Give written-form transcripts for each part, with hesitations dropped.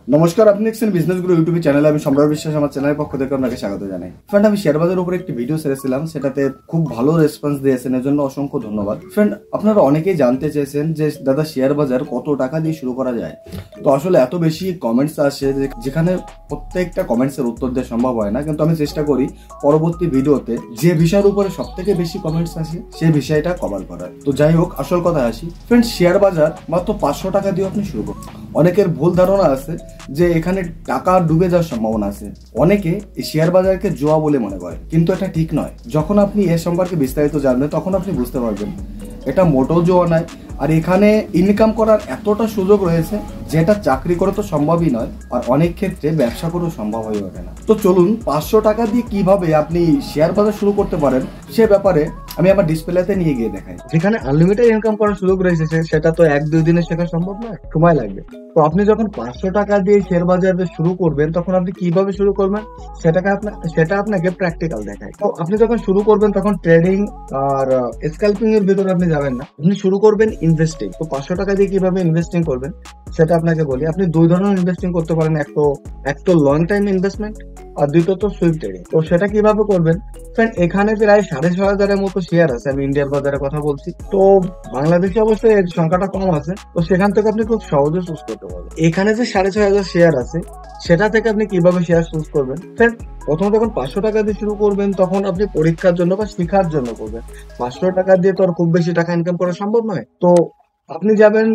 নমস্কার, আপনি দেখছেন বিজনেস গুরু ইউটিউব চ্যানেলে। আমি সম্রাট বিশ্বাস, আমার চ্যানেলের পক্ষ থেকে আপনাকে স্বাগত জানাই। ফ্রেন্ড, আমি শেয়ার বাজারের উপরে একটি ভিডিও ছেড়েছিলাম, সেটাতে খুব ভালো রেসপন্স দিয়েছেন, এর জন্য অসংখ্য ধন্যবাদ। ফ্রেন্ড, আপনারা অনেকেই জানতে চেয়েছেন যে দাদা শেয়ার বাজার কত টাকা দিয়ে শুরু করা যায়। তো আসলে এত বেশি কমেন্টস আসে যেখানে প্রত্যেকটা কমেন্টসের উত্তর দেওয়া সম্ভব হয় না, কিন্তু আমি চেষ্টা করি পরবর্তী ভিডিওতে যে বিষয়ের উপরে সব থেকে বেশি কমেন্টস আসে সেই বিষয়টা কভার করার। তো যাই হোক, আসল কথা আসি। ফ্রেন্ড, শেয়ার বাজার মাত্র 500 টাকা দিয়ে আপনি শুরু করুন। অনেকের ভুল ধারণা আছে যে এখানে টাকা ডুবে যাওয়ার সম্ভাবনা আছে। অনেকে এই শেয়ার বাজারকে জুয়া বলে মনে করে, কিন্তু এটা ঠিক নয়। যখন আপনি এর সম্পর্কে বিস্তারিত জানবেন তখন আপনি বুঝতে পারবেন এটা মোটেও জুয়া নয়। আর এখানে ইনকাম করার এতটা সুযোগ রয়েছে যেটা চাকরি করে তো সম্ভবই নয়, আর অনেক ক্ষেত্রে ব্যবসা করেও সম্ভব হয়ে ওঠে না। তো চলুন 500 টাকা দিয়ে কিভাবে আপনি শেয়ার বাজার শুরু করতে পারেন সে ব্যাপারে আমি আমার ডিসপ্লেতে নিয়ে গিয়ে দেখাই। যেখানে আনলিমিটেড ইনকাম করার সুযোগ রয়েছে সেটা তো 1-2 দিনে শেখা সম্ভব নয়, সময় লাগবে। তো আপনি যখন 500 টাকা দিয়ে শেয়ার বাজারে শুরু করবেন তখন আপনি কিভাবে শুরু করবেন সেটা আপনাকে প্র্যাকটিক্যাল দেখায়। তো আপনি যখন শুরু করবেন তখন ট্রেডিং আর স্ক্যালপিং এর ভিতরে আপনি যাবেন না, আপনি শুরু করবেন ইনভেস্টিং। তো 500 টাকা দিয়ে কিভাবে ইনভেস্টিং করবেন সেটা আপনাকে বলি। আপনি দুই ধরনের ইনভেস্টিং করতে পারেন, এক তো লং টাইম ইনভেস্টমেন্ট আর দ্বিতীয়ত সুইপ ট্রেডিং। তো সেটা কিভাবে করবেন? ফ্রেন্ড, এখানে প্রায় 6,500 মতো শেয়ার আছে। আমি ইন্ডিয়ার বাজারে কথা বলছি, তো বাংলাদেশে অবশ্যই এর সংখ্যাটা কম আছে। তো সেখান থেকে আপনি খুব সহজে চুজ করতে পারবেন। এখানে যে 6,500 শেয়ার আছে সেটা থেকে আপনি কিভাবে শেয়ার চুজ করবেন? ফ্রেন্ড, প্রথমে যখন 500 টাকা দিয়ে শুরু করবেন তখন আপনি পরীক্ষার জন্য বা শেখার জন্য করবেন। 500 টাকা দিয়ে তো আর খুব বেশি টাকা ইনকাম করা সম্ভব নয়। তো আপনি যাবেন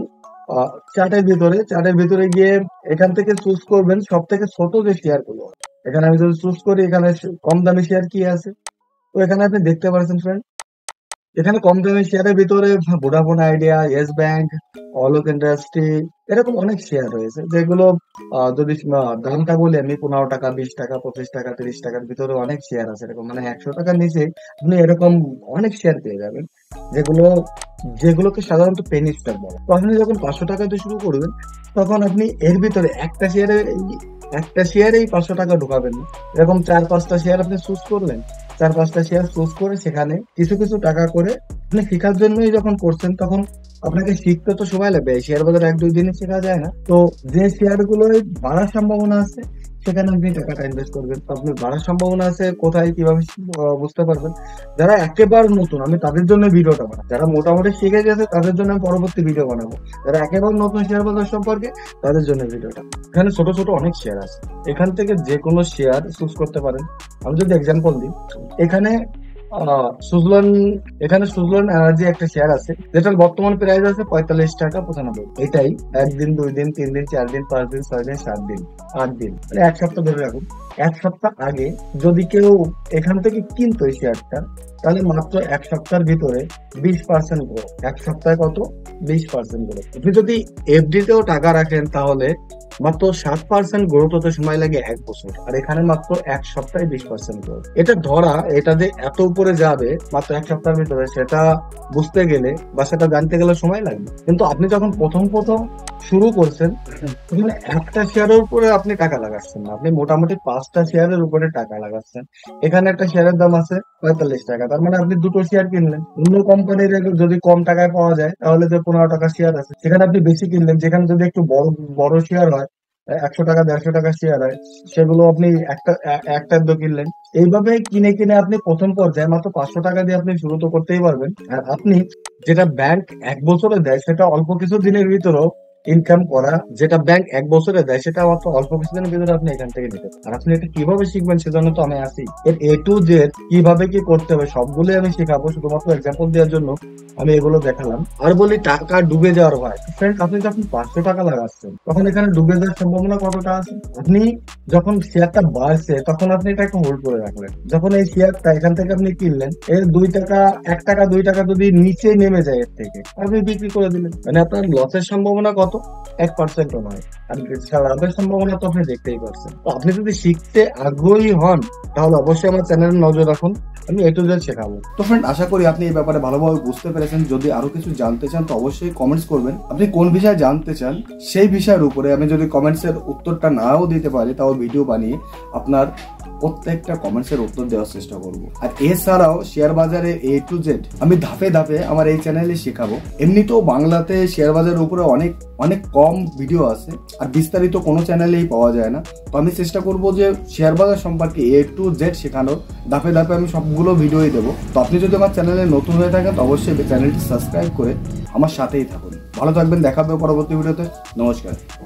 চার্টের ভিতরে গিয়ে এখান থেকে চুজ করবেন সব থেকে ছোট যে শেয়ার গুলো। এখানে আমি যদি চুজ করি, এখানে কম দামি শেয়ার কি আছে, তো এখানে আপনি দেখতে পাচ্ছেন ফ্রেন্ড, এখানে কম দামি শেয়ারের ভিতরে Vodafone Idea, Yes Bank, Alok industry, এরকম অনেক শেয়ার রয়েছে যেগুলো যদি দামটা বলি আমি 15 টাকা, 20 টাকা, 25 টাকা, 30 টাকার ভিতরে অনেক শেয়ার আছে। এরকম মানে 100 টাকার নিচে আপনি এরকম অনেক শেয়ার পেয়ে যাবেন যেগুলো যেগুলোকে সাধারণত পেনি স্টক বলে। তো আপনি যখন 500 টাকা দিয়ে শুরু করবেন তখন আপনি এর ভিতরে একটা শেয়ারেই 500 টাকা ঢোকাবেন না। এরকম 4-5টা শেয়ার আপনি চুজ করলেন, 4-5টা শেয়ার চুজ করে সেখানে কিছু কিছু টাকা করে আপনি শেখার জন্যই যখন করছেন তখন আপনাকে শিখতে তো সময় লাগবে। শেয়ার বাজার 1-2 দিনে শেখা যায় না। তো যে শেয়ার গুলো বাড়ার সম্ভাবনা আছে সেখানে আপনি টাকাটা ইনভেস্ট করবেন। তো আপনি বাড়ার সম্ভাবনা আছে কোথায়, কিভাবে বুঝতে পারবেন? যারা একেবারে নতুন, আমি তাদের জন্য ভিডিওটা বানাবো। যারা মোটামুটি শিখে গেছে তাদের জন্য আমি পরবর্তী ভিডিও বানাবো। যারা একেবারে নতুন শেয়ার বাজার সম্পর্কে তাদের জন্য ভিডিওটা। এখানে ছোট ছোট অনেক শেয়ার আছে, এখান থেকে যে কোনো শেয়ার চুজ করতে পারেন। আমি যদি এক্সাম্পল দিই, এখানে সুজলন সুজলন এনার্জি একটা শেয়ার আছে যেটার বর্তমান প্রাইস আছে 45 টাকা 95। এটাই 1 দিন, 2 দিন, 3 দিন, 4 দিন, 5 দিন, 6 দিন, 7 দিন, 8 দিন, মানে 1 সপ্তাহ ধরে রাখুন। 1 সপ্তাহ আগে যদি কেউ এখান থেকে কিনতো এই শেয়ারটা, তাহলে মাত্র 1 সপ্তাহের ভিতরে 20% গ্রোথ। 1 সপ্তাহে কত? 20% গ্রোথ। আপনি যদি এফডি তেও টাকা রাখেন তাহলে মাত্র 7% গ্রোথ হতে সময় লাগে 1 বছর, আর এখানে মাত্র 1 সপ্তাহে 20% গ্রোথ। এটা ধরা, এটা যে এত উপরে যাবে মাত্র 1 সপ্তাহের ভিতরে, সেটা বুঝতে গেলে বা সেটা জানতে গেলে সময় লাগবে। কিন্তু আপনি যখন প্রথম শুরু করছেন তখন একটা শেয়ারের উপরে আপনি টাকা লাগাচ্ছেন না, আপনি মোটামুটি 5টা শেয়ারের উপরে টাকা লাগাচ্ছেন। এখানে একটা শেয়ারের দাম আছে 45 টাকা, তার মানে আপনি 2টো শেয়ার কিনলেন। অন্য কোম্পানির যদি কম টাকায় পাওয়া যায় তাহলে যে 15 টাকা শেয়ার আছে সেখানে আপনি বেশি কিনলেন। যেখানে যদি একটু বড় বড় শেয়ার হয়, 100 টাকা 150 টাকা শেয়ার হয়, সেগুলো আপনি একটা কিনলেন। এইভাবে কিনে কিনে আপনি প্রথম পর্যায়ে মাত্র 500 টাকা দিয়ে আপনি শুরু তো করতেই পারবেন। আর আপনি যেটা ব্যাংক 1 বছরে দেয় সেটা অল্প কিছু দিনের ভিতরেও ইনকাম করা, যেটা ব্যাংক 1 বছরে দেয় সেটা মাত্র অল্প কিছুদিনের ভিতরে আপনি এখান থেকে নিতে। আর আপনি এটা কিভাবে শিখবেন সেজন্য তো আমি আছি। এর A to Z কিভাবে কি করতে হবে সবগুলোই আমি শেখাবো। শুধুমাত্র এক্সাম্পল দেওয়ার জন্য আমি এগুলো দেখালাম। আর বলি টাকা ডুবে যাওয়ার ভয়। ফ্রেন্ড, আপনি যখন 500 টাকা লাগাচ্ছেন তখন এখানে ডুবে যাওয়ার সম্ভাবনা কতটা আছে? আপনি যখন শেয়ারটা বাড়ছে তখন আপনি এটাকে হোল্ড করে রাখলেন। যখন এই শেয়ারটা এখান থেকে আপনি কিনলেন, এর 2 টাকা 1 টাকা 2 টাকা যদি নিচে নেমে যায় এর থেকে, আপনি বিক্রি করে দিলেন। মানে আপনার লসের সম্ভাবনা কত? 1% নয়। আর লাভের সম্ভাবনা তো আপনি দেখতেই পাচ্ছেন। তো আপনি যদি শিখতে আগ্রহী হন তাহলে অবশ্যই আমার চ্যানেলে নজর রাখুন, আমি A to Z শেখাবো। তো ফ্রেন্ড, আশা করি আপনি এই ব্যাপারে ভালোভাবে বুঝতে পেরেছেন। যদি আরো কিছু জানতে চান তো অবশ্যই কমেন্টস করবেন। আপনি কোন বিষয়ে জানতে চান সেই বিষয়ের উপরে আমি যদি কমেন্টসের উত্তরটা নাও দিতে পারি তাও ভিডিও বানিয়ে আপনার প্রত্যেকটা কমেন্টসের উত্তর দেওয়ার চেষ্টা করব। আর এছাড়াও শেয়ার বাজারে A to Z আমি ধাপে ধাপে আমার এই চ্যানেলে শেখাবো। এমনিতেও বাংলাতে শেয়ার বাজারের উপরে অনেক কম ভিডিও আছে, আর বিস্তারিত কোনো চ্যানেলেই পাওয়া যায় না। তো আমি চেষ্টা করব যে শেয়ার বাজার সম্পর্কে A to Z শেখানোর। ধাপে ধাপে আমি সবগুলো ভিডিওই দেবো। তো আপনি যদি আমার চ্যানেলে নতুন হয়ে থাকেন তো অবশ্যই চ্যানেলটি সাবস্ক্রাইব করে আমার সাথেই থাকুন। ভালো থাকবেন, দেখা হবে পরবর্তী ভিডিওতে। নমস্কার।